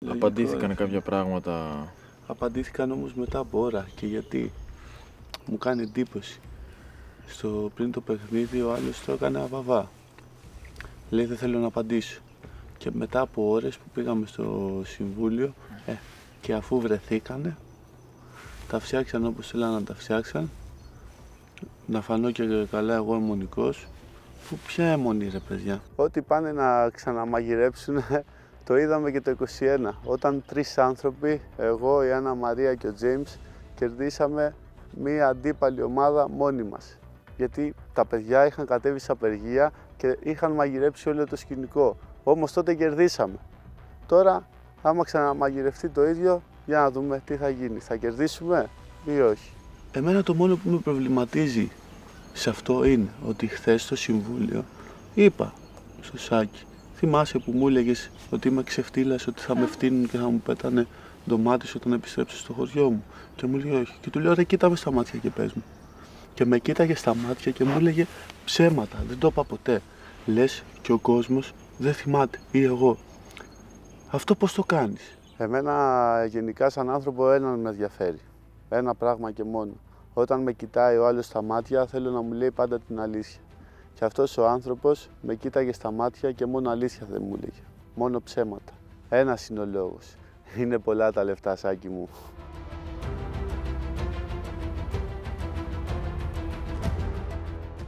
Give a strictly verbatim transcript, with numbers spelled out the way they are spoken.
Απαντήθηκαν κάποια πράγματα. Απαντήθηκαν όμως μετά από ώρα. Και γιατί? Μου κάνει εντύπωση. Στο πριν το παιχνίδι ο άλλος το έκανε αβαβά. Λέει δεν θέλω να απαντήσω. Και μετά από ώρες που πήγαμε στο συμβούλιο ε, και αφού βρεθήκανε, τα φτιάξαν όπως θέλανε να τα φτιάξαν. Να φανώ και καλά εγώ αιμονικός. Που ποια αιμονή ρε παιδιά? Ό,τι πάνε να ξαναμαγειρέψουν το είδαμε και το είκοσι ένα. Όταν τρεις άνθρωποι, εγώ, η Άννα Μαρία και ο Τζέιμς, κερδίσαμε μία αντίπαλη ομάδα μόνοι μας. Γιατί τα παιδιά είχαν κατέβει σε απεργία και είχαν μαγειρέψει όλο το σκηνικό. Όμως τότε κερδίσαμε. Τώρα, άμα ξαναμαγειρευτεί το ίδιο, για να δούμε τι θα γίνει. Θα κερδίσουμε ή όχι? Εμένα το μόνο που με προβληματίζει σε αυτό είναι ότι χθες στο συμβούλιο είπα στο Σάκη, θυμάσαι που μου έλεγες ότι είμαι ξεφτύλας, ότι θα με φτύνουν και θα μου πέτανε ντομάτες όταν επιστρέψω στο χωριό μου? Και μου λέει όχι. Και του λέω ρε κοίτα με στα μάτια και πες μου. Και με κοίταγε στα μάτια και μου έλεγε ψέματα, δεν το είπα ποτέ. Λες και ο κόσμος δεν θυμάται ή εγώ. Αυτό πώς το κάνεις? Εμένα γενικά σαν άνθρωπο έναν με ενδιαφέρει. Ένα πράγμα και μόνο. Όταν με κοιτάει ο άλλος στα μάτια θέλω να μου λέει πάντα την αλήθεια. Και αυτός ο άνθρωπος με κοίταγε στα μάτια και μόνο αλήθεια δεν μου έλεγε. Μόνο ψέματα. Ένας είναι ο λόγος. Είναι πολλά τα λεφτά, Σάκη μου.